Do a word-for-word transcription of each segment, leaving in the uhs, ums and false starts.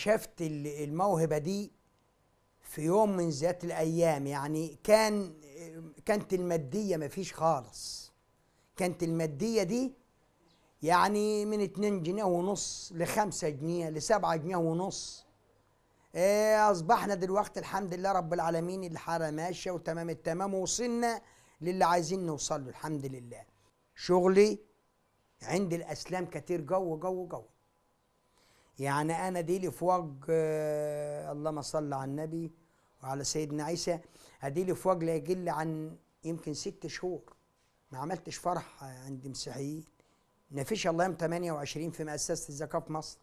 اكتشفت الموهبة دي في يوم من ذات الأيام. يعني كان كانت المادية مفيش خالص. كانت المادية دي يعني من اتنين جنيه ونص لخمسة جنيه لسبعة جنيه ونص. إيه أصبحنا دلوقتي الحمد لله رب العالمين الحالة ماشية وتمام التمام، ووصلنا للي عايزين نوصل له الحمد لله. شغلي عند الأسلام كتير جو جو جو. يعني أنا دي لي فوق آه اللهم صل على النبي وعلى سيدنا عيسى، أدي لي فوق لا يقل عن يمكن ست شهور ما عملتش فرح عند مسيحيين. نفيش الله يوم ثمانية وعشرين في مؤسسة الزكاة في مصر.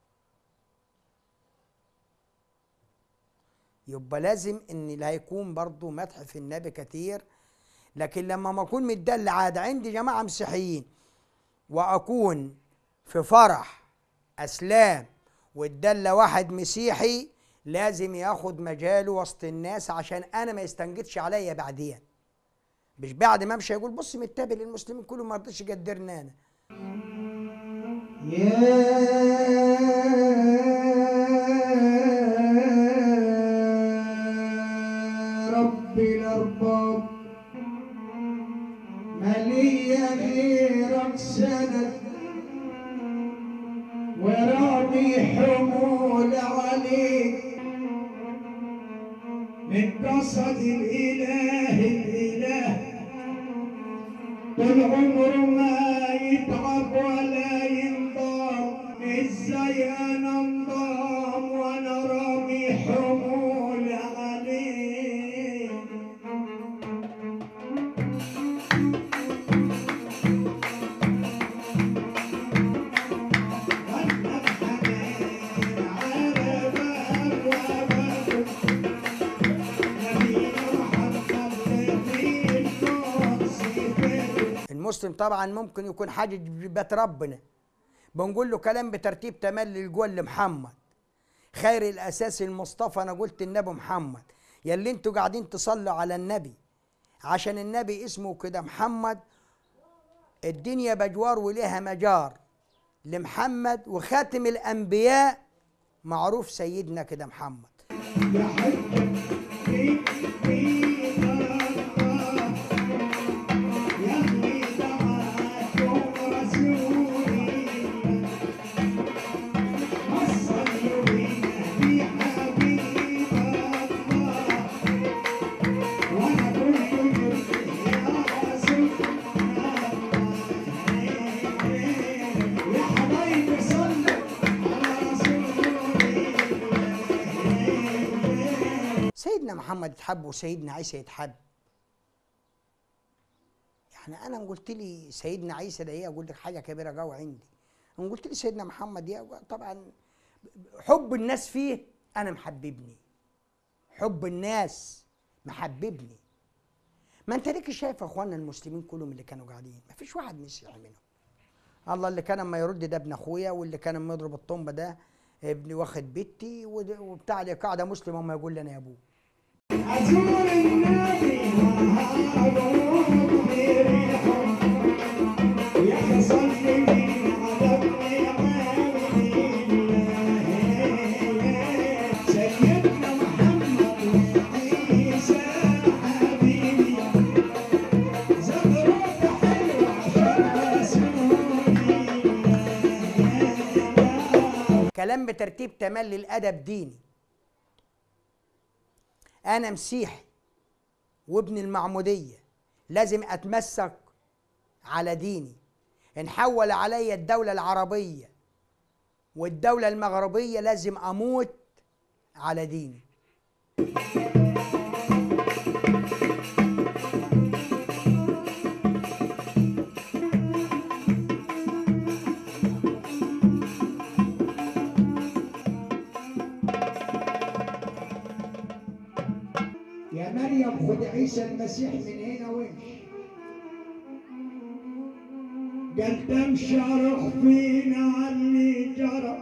يبقى لازم ان اللي هيكون برضه مدح في النبي كتير، لكن لما ما اكون متدلع عادة عندي جماعة مسيحيين واكون في فرح اسلام واتدلى واحد مسيحي، لازم ياخد مجاله وسط الناس عشان انا ما يستنجدش عليا بعدين. مش بعد ما امشي يقول بص متابع للمسلمين كلهم ما رضيش يقدرنا انا. يا رب الأرباب مالي غيرك سند ورامي حمول عليك من قصد الإله الإله طول عمره ما يتعب ولا ينضام. ازاي انا انضام وانا رامي حمول عليه؟ المسلم طبعا ممكن يكون حاجة بيت ربنا، بنقول له كلام بترتيب تملي الجول لمحمد خير الاساس المصطفى. انا قلت النبي محمد، يلي انتوا قاعدين تصلوا على النبي عشان النبي اسمه كده محمد. الدنيا بجوار وليها مجار لمحمد، وخاتم الانبياء معروف سيدنا كده محمد. سيدنا محمد يتحب وسيدنا عيسى يتحب. يعني انا قلت لي سيدنا عيسى ده ايه، اقول لك حاجه كبيره قوي عندي. ان قلت لي سيدنا محمد ايه، طبعا حب الناس فيه انا محببني، حب الناس محببني. ما انت ليك شايف يا اخواننا المسلمين كلهم اللي كانوا قاعدين ما فيش واحد مسيحي منهم. الله اللي كان اما يرد ده ابن اخويا، واللي كان اما يضرب الطنبه ده ابني واخد بنتي، وبتاع اللي قاعده مسلم وما يقول لي انا يا ابوه. أزور النبي يا صلي على ابن سيدنا محمد عيسى حبيبي زغروت حلوة عشان رسولي. كلام بترتيب تملي الادب ديني. أنا مسيحي وابن المعمودية، لازم أتمسك على ديني. انحول علي الدولة العربية والدولة المغربية لازم أموت على ديني. يا مريم خد عيسى المسيح من هنا وامشي. قدام شرخ فينا علي جرى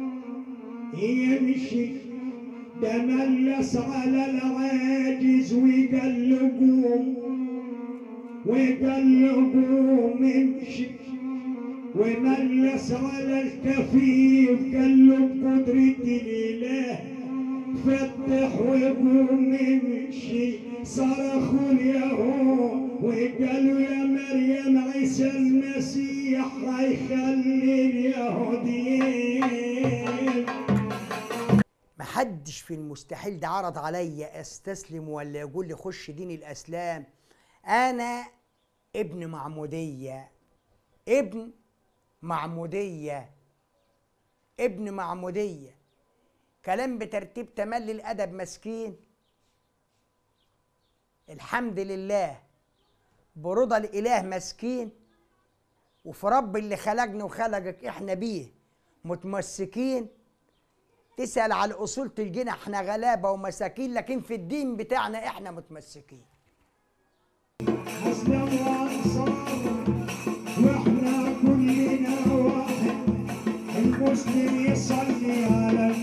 يمشي ده ملس على العاجز وقال قوم وقال قوم امشي وملس على الكفيف قال له بقدرة الإله فتح وقوم امشي. صرخوا اليهود وقالوا يا مريم عيسى المسيح هيخلي اليهوديين. محدش في المستحيل ده عرض عليا استسلم ولا يقول لي خش دين الاسلام. انا ابن معموديه، ابن معموديه، ابن معموديه. كلام بترتيب تملي الادب مسكين. الحمد لله برضا الاله مسكين، وفي رب اللي خلقنا وخلقك احنا بيه متمسكين. تسأل على الأصول تلقينا احنا غلابة ومساكين، لكن في الدين بتاعنا احنا متمسكين. مسلم وأنصار واحنا كلنا واحد. المسلم يصلي على